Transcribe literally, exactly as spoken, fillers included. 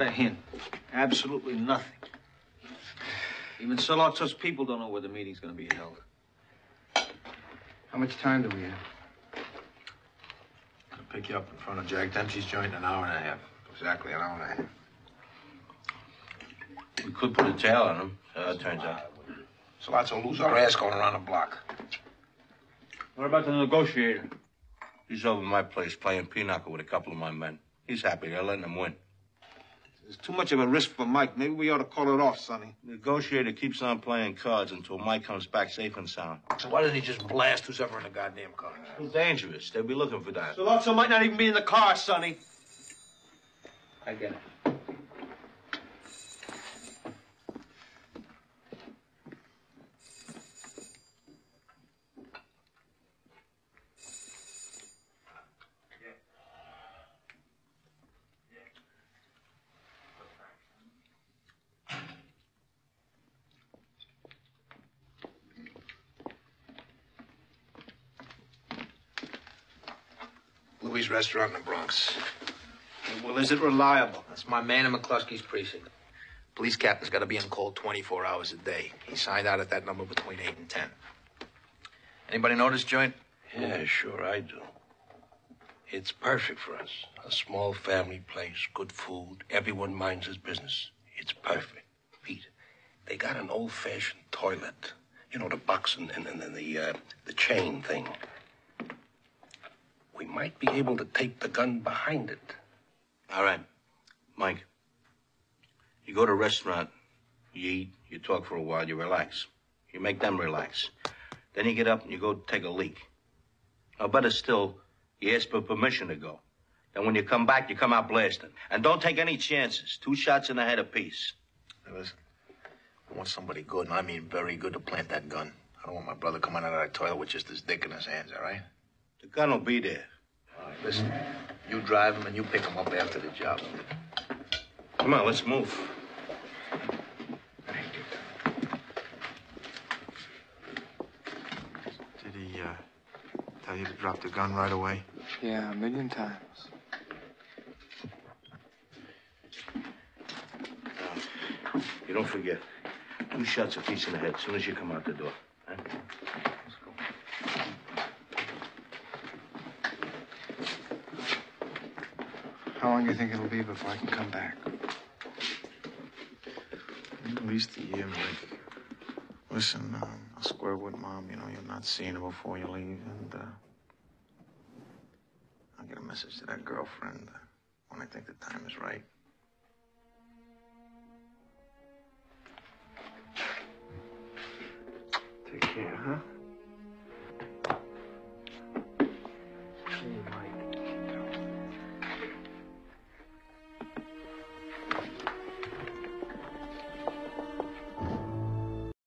a hint. Absolutely nothing. Even Solozzo's people don't know where the meeting's going to be held. How much time do we have? I'll pick you up in front of Jack Dempsey's joint in an hour and a half. Exactly an hour and a half. We could put a tail on him, so it turns out. Solazzo, lose our ass going around the block. What about the negotiator? He's over at my place playing pinochle with a couple of my men. He's happy. They're letting him win. There's too much of a risk for Mike. Maybe we ought to call it off, Sonny. The negotiator keeps on playing cards until Mike comes back safe and sound. So why doesn't he just blast who's ever in the goddamn car? Too dangerous. They'll be looking for that. Solozzo might not even be in the car, Sonny. I get it. Louis' restaurant in the Bronx. Well, is it reliable? That's my man in McCluskey's precinct. Police captain's got to be on call twenty-four hours a day. He signed out at that number between eight and ten. Anybody know this joint? Yeah, sure, I do. It's perfect for us. A small family place, good food, everyone minds his business. It's perfect. Pete, they got an old-fashioned toilet. You know, the box and, and, and the, uh, the chain thing. We might be able to tape the gun behind it. All right. Mike, you go to a restaurant, you eat, you talk for a while, you relax. You make them relax. Then you get up and you go take a leak. Or better still, you ask for permission to go. Then when you come back, you come out blasting. And don't take any chances. Two shots in the head apiece. Hey, listen, I want somebody good, and I mean very good, to plant that gun. I don't want my brother coming out of that toilet with just his dick in his hands, all right? The gun will be there. All right, listen, you drive him and you pick him up after the job. Come on, let's move. Did he, uh, tell you to drop the gun right away? Yeah, a million times. Now, you don't forget. Two shots apiece in the head as soon as you come out the door. Huh? Let's go. How long do you think it'll be before I can come back? At least a year, Mike. Listen, um, I'll square with Mom. You know, you're not seeing her before you leave, and, uh, I'll get a message to that girlfriend when I think the time is right. Take care, huh?